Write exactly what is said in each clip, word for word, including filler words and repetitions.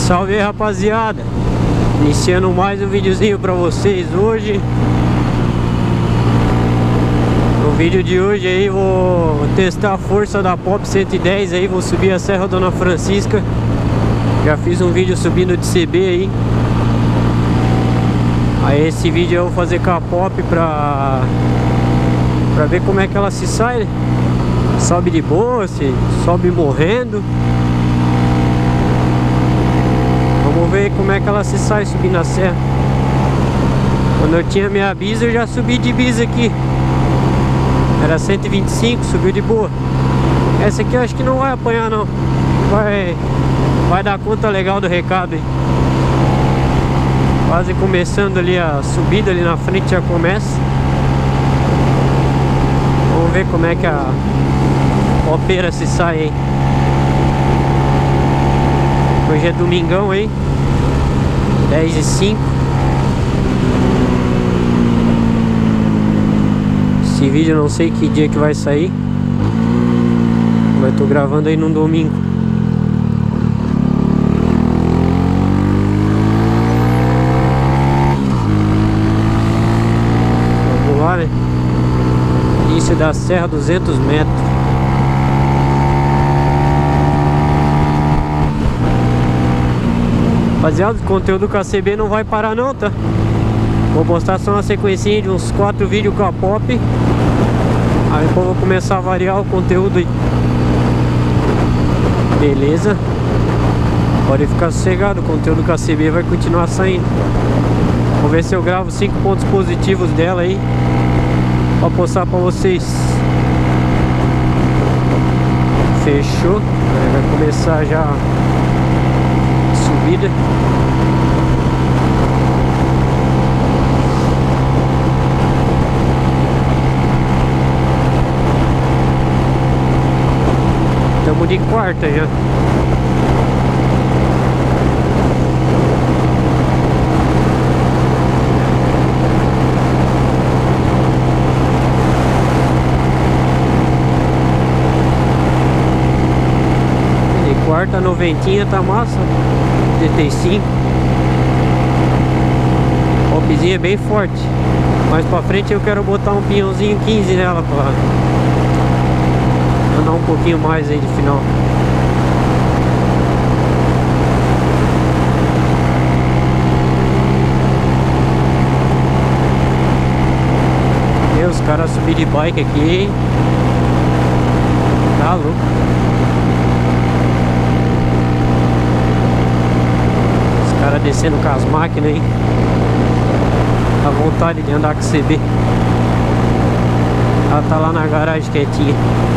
Salve aí, rapaziada, iniciando mais um videozinho pra vocês hoje. No vídeo de hoje aí vou testar a força da Pop cento e dez aí, vou subir a Serra Dona Francisca. Já fiz um vídeo subindo de C B aí. Aí esse vídeo eu vou fazer com a Pop pra, pra ver como é que ela se sai, né? Sobe de boa, se sobe morrendo. Vamos ver como é que ela se sai subindo a serra. Quando eu tinha minha bisa, eu já subi de bisa aqui. Era cento e vinte e cinco, subiu de boa. Essa aqui eu acho que não vai apanhar não. Vai, vai dar conta legal do recado aí. Quase começando ali a subida, ali na frente já começa. Vamos ver como é que a Popeira se sai aí. Hoje é domingão aí, dez e cinco. Esse vídeo eu não sei que dia que vai sair, mas tô gravando aí num domingo. Vamos lá, né? Início da serra, duzentos metros. Rapaziada, o conteúdo com a C B não vai parar não, tá? Vou postar só uma sequencinha de uns quatro vídeos com a Pop. Aí depois vou começar a variar o conteúdo aí. Beleza? Pode ficar sossegado, o conteúdo com a C B vai continuar saindo. Vou ver se eu gravo cinco pontos positivos dela aí pra postar pra vocês. Fechou? Aí vai começar já subida. Estamos de quarta já. De quarta, noventinha tá massa. setenta e cinco. Popzinha bem forte. Mais pra frente eu quero botar um pinhãozinho quinze nela pra andar um pouquinho mais aí de final. Meu, os caras subiram de bike aqui. Tá louco. Cara descendo com as máquinas aí. Dá vontade de andar com C B. Ela tá lá na garagem quietinha.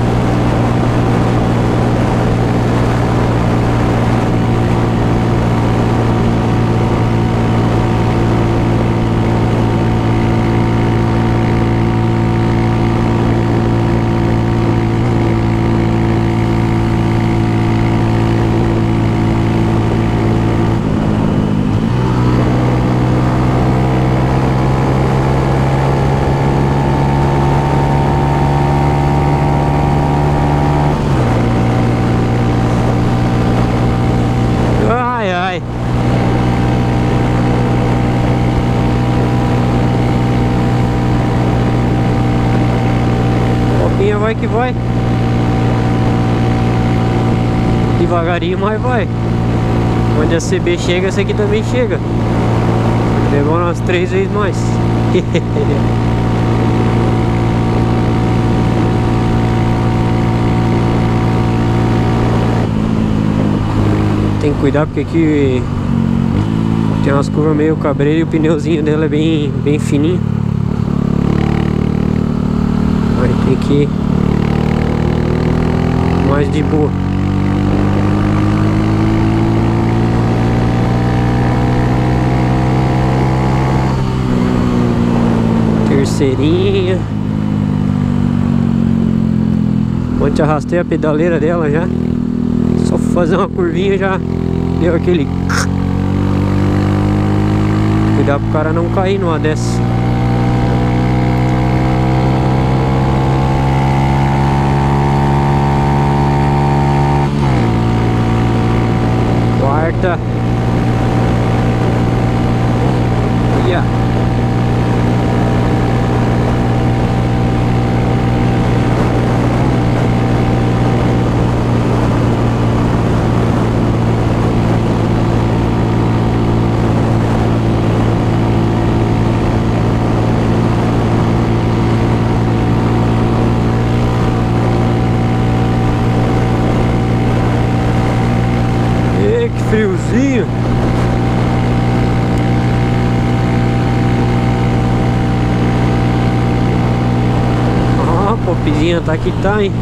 Vai que vai. Devagarinho, mas vai. Onde a C B chega, essa aqui também chega. Demora umas três vezes mais. Tem que cuidar porque aqui tem umas curvas meio cabreira e o pneuzinho dela é bem, bem fininho. Aí tem que ir mais de boa. Terceirinha. Ontem arrastei a pedaleira dela já. Só fazer uma curvinha já deu aquele. Cuidar pro cara não cair numa dessa. Quarta. friozinho. Ó, a popzinha tá que tá, hein?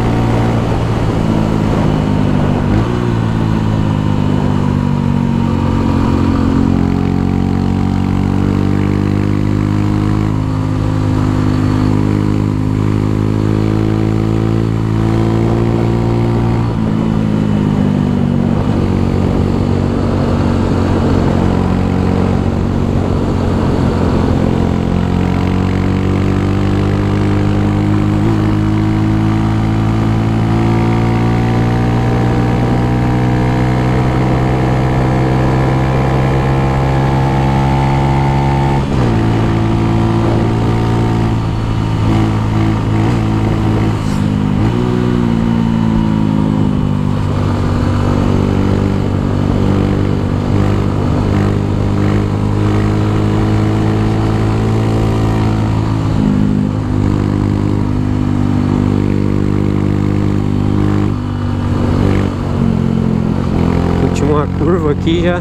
Uma curva aqui já.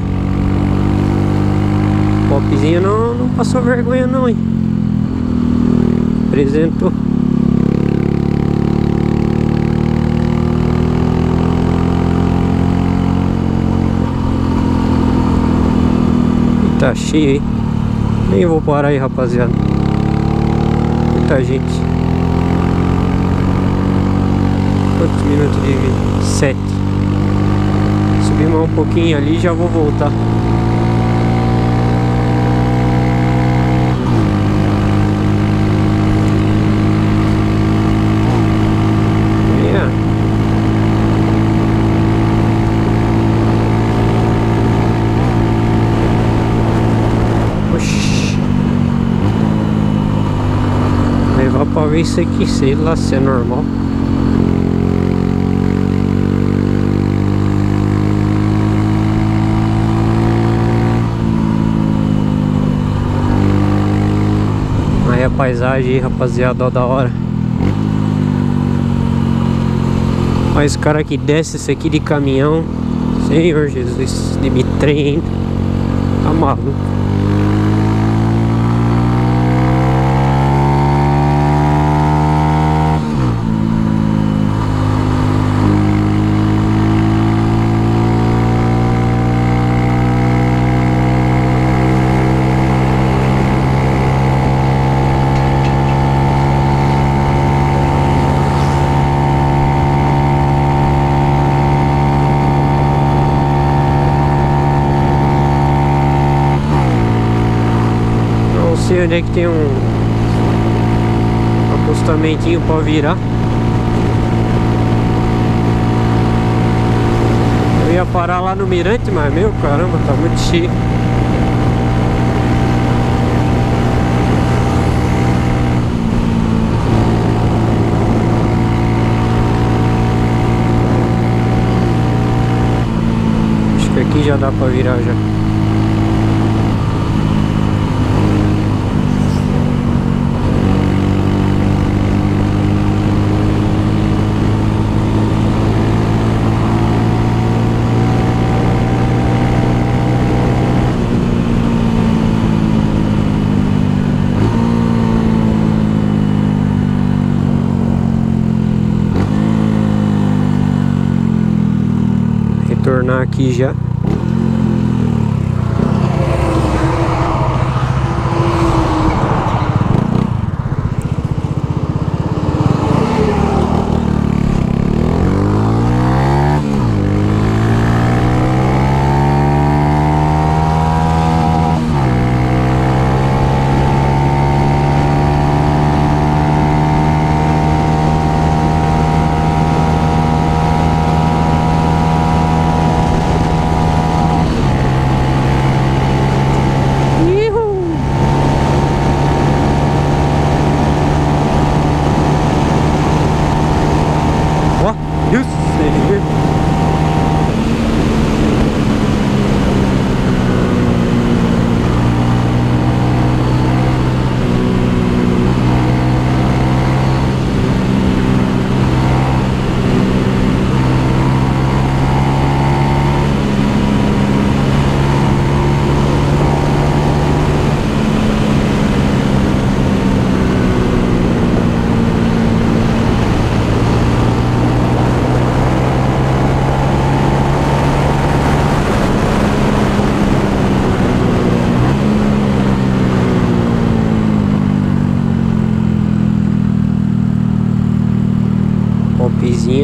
Popzinho não, não passou vergonha não, hein? Apresentou. E tá cheio, hein? Nem vou parar aí, rapaziada. Muita gente. Quantos minutos de vídeo? Sete. Subir mais um pouquinho ali e já vou voltar. Yeah. Oxi. Levar pra ver isso aqui, sei lá se é normal. Aí a paisagem aí, rapaziada, ó, da hora. Mas os caras que desce isso aqui de caminhão, Senhor Jesus, de me trem, tá maluco. Não sei onde é que tem um acostamentinho pra virar. Eu ia parar lá no Mirante, mas meu caramba, tá muito cheio. Acho que aqui já dá pra virar já. Retornar aqui já.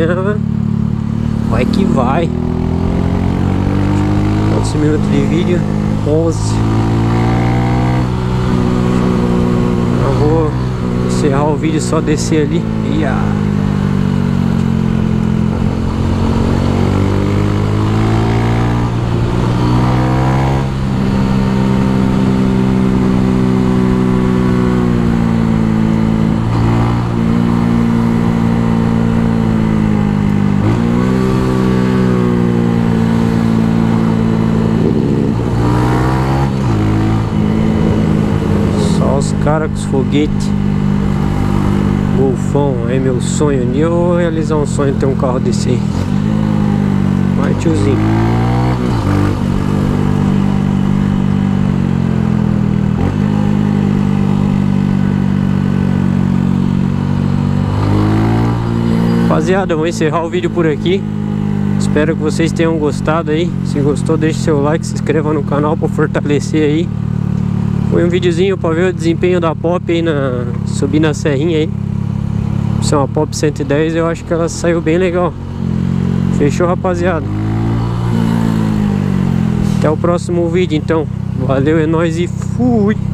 serrinha vai que vai. Quantos minutos de vídeo? onze. Eu vou encerrar o vídeo, só descer ali. Ia. Os caras com os foguetes Golfão, é meu sonho. Um dia eu vou realizar um sonho, ter um carro desse aí. Vai, tiozinho. Rapaziada, eu vou encerrar o vídeo por aqui. Espero que vocês tenham gostado aí. Se gostou, deixe seu like, se inscreva no canal para fortalecer aí. Foi um videozinho para ver o desempenho da Pop aí na subir na serrinha aí. Isso é uma Pop cento e dez, eu acho que ela saiu bem legal. Fechou, rapaziada? Até o próximo vídeo então. Valeu, é nóis e fui!